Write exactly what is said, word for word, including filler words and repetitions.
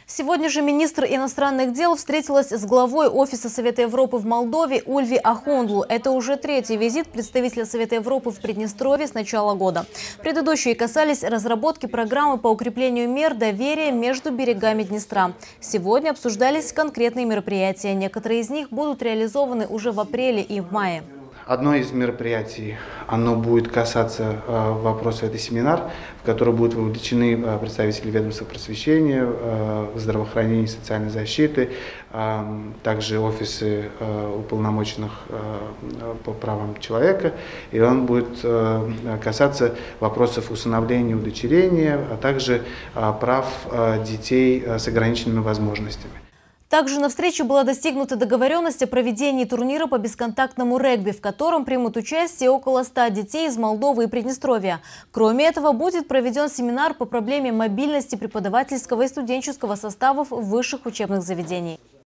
Сегодня же министр иностранных дел встретилась с главой Офиса Совета Европы в Молдове Ульви Ахундлу. Это уже третий визит представителя Совета Европы в Приднестровье с начала года. Предыдущие касались разработки программы по укреплению мер доверия между берегами Днестра. Сегодня обсуждались конкретные мероприятия. Некоторые из них будут реализованы уже в апреле и в мае. Одно из мероприятий, оно будет касаться э, вопроса, это семинар, в который будут вовлечены э, представители ведомства просвещения, э, здравоохранения, социальной защиты, э, также офисы э, уполномоченных э, по правам человека. И он будет э, касаться вопросов усыновления, удочерения, а также э, прав э, детей э, с ограниченными возможностями. Также на встрече была достигнута договоренность о проведении турнира по бесконтактному регби, в котором примут участие около ста детей из Молдовы и Приднестровья. Кроме этого, будет проведен семинар по проблеме мобильности преподавательского и студенческого составов высших учебных заведений.